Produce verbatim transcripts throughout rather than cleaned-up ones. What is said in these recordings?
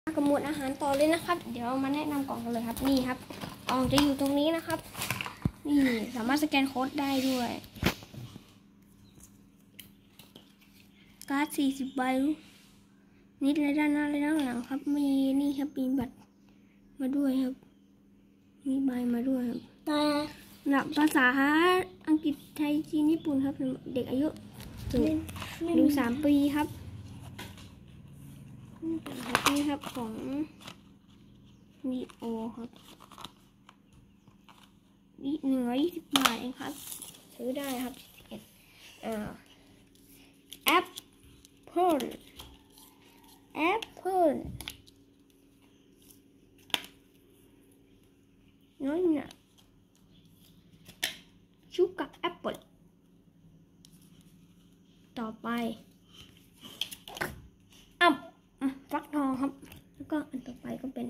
กับหมวดอาหารต่อเลยนะครับเดี๋ยวมาแนะนำกล่องกันเลยครับนี่ครับกล่องจะอยู่ตรงนี้นะครับนี่สามารถสแกนโค้ดได้ด้วยการ์ดสี่สิบใบนิดเลยด้านหน้าเลยด้านหลังครับมีนี่ครับมีบัตรมาด้วยครับมีใบมาด้วยครับแต่หลักภาษาอังกฤษไทยจีนญี่ปุ่นครับเด็กอายุถึงดูสามปีครับนี่ครับของวีโอครับนี่หนึ่งร้อยยี่สิบบาทเองครับซื้อได้ครับเอ่อแอปเปิลแอปเปิลน้อยหน่ะชูกับแอปเปิลต่อไปอ้ำฟักทองครับแล้วก็อันต่อไปก็เป็น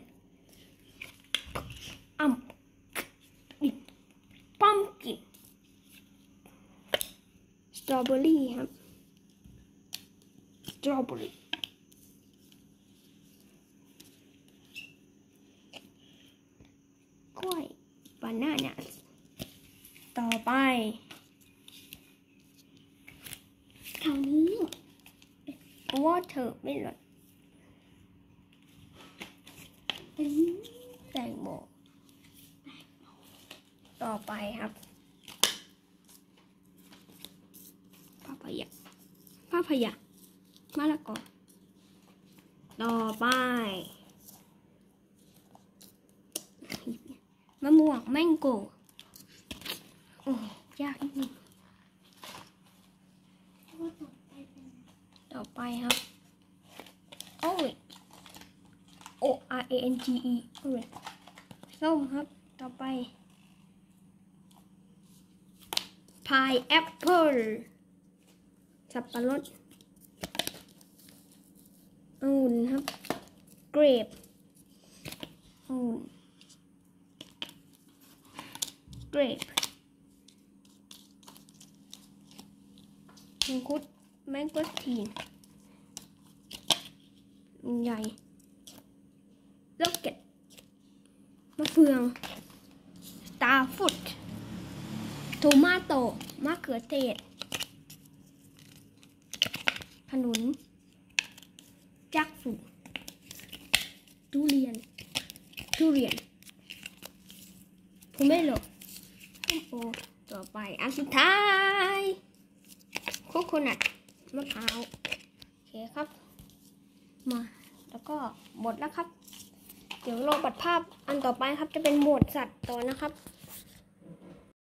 อ้ำดิปัมกินสตรอเบอรี่ครับสตรอเบอรี่กล้วยบานาน่าต่อไปแถวนี้วอเตอร์ไม่หลดแตงโมต่อไปครับพาพายะพาพายะมะละกอต่อไปมะม่วงแมงโก้โอ้ยากนิดนึงต่อไปครับโอ้ย O R A N G E โอ้ยส้มครับต่อไปพายแอปเปิลสับปะรดองุ่นครับเกรปองุ่นเกรปมังคุดแมงโก้ทีนใหญ่ล็อกเก็ตมะเฟืองตาฟุตโทมาโตมะเขือเทศขนุนจักฝุ่นทุเรียนทุเรียนพูเมโลโอต่อไปอันสุดท้ายโคโคนัทมะพร้าวโอเคครับมาแล้วก็หมดแล้วครับเดี๋ยวรอบัตรภาพอันต่อไปครับจะเป็นหมวดสัตว์ต่อนะครับ